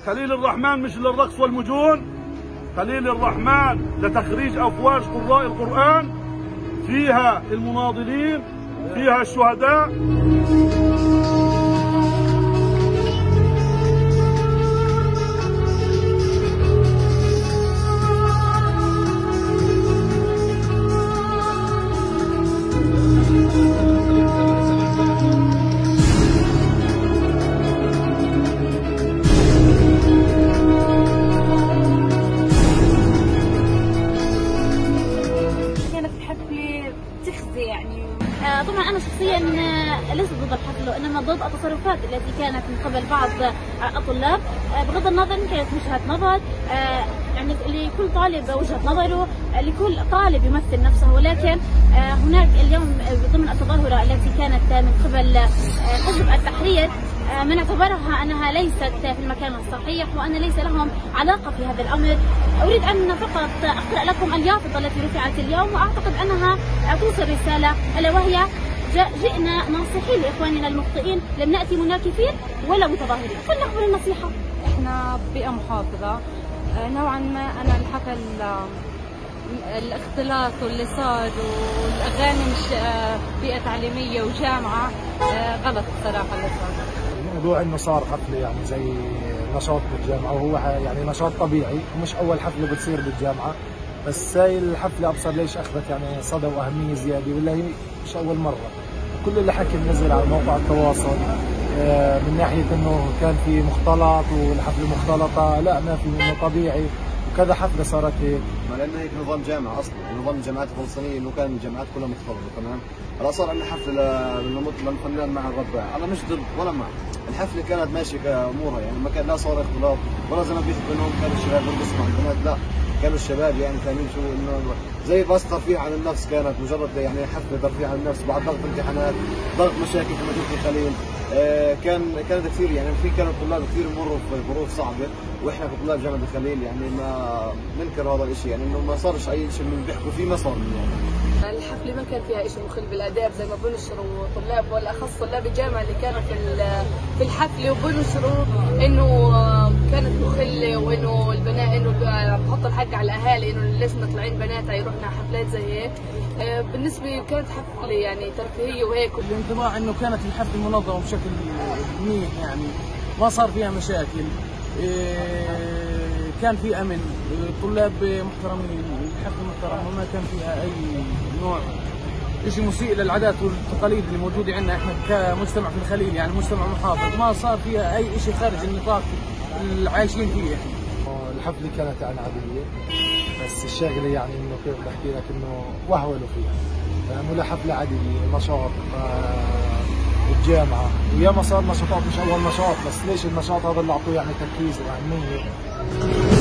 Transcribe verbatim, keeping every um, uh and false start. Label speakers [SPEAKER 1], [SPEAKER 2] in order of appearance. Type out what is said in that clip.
[SPEAKER 1] خليل الرحمن مش للرقص والمجون، خليل الرحمن لتخريج أفواج قراء القرآن، فيها المناضلين، فيها الشهداء.
[SPEAKER 2] يعني طبعا انا شخصيا لست ضد الحفل، وانما ضد التصرفات التي كانت من قبل بعض الطلاب. بغض النظر ان كانت وجهه نظر، يعني لكل طالب وجهه نظره، لكل طالب يمثل نفسه، ولكن هناك اليوم ضمن التظاهره التي كانت من قبل حزب التحرير من اعتبرها انها ليست في المكان الصحيح وان ليس لهم علاقه في هذا الامر. اريد ان فقط اقرا لكم اليافطه التي رفعت اليوم، واعتقد انها توصل رساله، الا وهي: جئنا ناصحين لاخواننا المخطئين، لم ناتي مناكفين ولا متظاهرين، فلنقبل النصيحه.
[SPEAKER 3] احنا بيئه محافظه نوعا ما. انا الحفل الاختلاط واللي صار والاغاني مش بيئه تعليميه وجامعه غلط الصراحه اللي صار.
[SPEAKER 4] موضوع انه صار حفله يعني زي نشاط بالجامعه، وهو يعني نشاط طبيعي ومش اول حفله بتصير بالجامعه، بس هاي الحفله ابصر ليش اخذت يعني صدى واهميه زياده، ولا هي مش اول مره. كل اللي حكي نزل على موقع التواصل من ناحيه انه كان في مختلط والحفله مختلطه، لا ما في، انه طبيعي وكذا حفله صارت هيك.
[SPEAKER 5] ما لانه هيك نظام جامعه اصلا، نظام الجامعات الفلسطينيه انه كان الجامعات كلها مختلطه تمام. هلا صار عندنا حفله للفنان مع الرباع، انا مش ضد ولا مع. الحفله كانت ماشيه كامورها، يعني ما كان لا صار اختلاط ولا زي ما بيحكوا انهم كانوا الشباب بيرقصوا مع البنات، لا كانوا الشباب يعني فاهمين شو انه زي بس ترفيه عن النفس، كانت مجرد يعني حفله ترفيه عن النفس بعد ضغط امتحانات، ضغط مشاكل في مدينه خليل. آه كان كانت كثير يعني في كانوا الطلاب كثير يمروا في ظروف صعبه، واحنا كطلاب جامعه الخليل يعني ما ننكر هذا الشيء، يعني انه ما صارش اي شيء من بيحكوا فيه ما صار يعني.
[SPEAKER 6] الحفله ما كان فيها شيء مخل بالاداب زي ما بنشروا طلاب، والاخص طلاب الجامعه اللي كانوا في في الحفله، وبنشروا انه كانت مخله، وانه البنات انه بحط الحق على الاهالي انه ليش طالعين بناتها يروحنا حفلات زي هيك. بالنسبه كانت حفله يعني ترفيهيه وهيك.
[SPEAKER 7] الانطباع انه كانت الحفله منظمه بشكل منيح، يعني ما صار فيها مشاكل، كان في امن، طلاب محترمين، الحفله محترمه، وما كان فيها اي نوع شيء مسيء للعادات والتقاليد اللي موجوده عندنا احنا كمجتمع في الخليل، يعني مجتمع محافظ، ما صار فيها اي شيء خارج النطاق اللي عايشين فيه احنا.
[SPEAKER 4] الحفله كانت يعني عاديه، بس الشغله يعني انه كيف بحكي لك انه وهولوا فيها، يعني ولا حفله عاديه، نشاط بالجامعه، وياما صار نشاطات مش اول نشاط، بس ليش النشاط هذا اللي اعطوه يعني تركيز واهميه.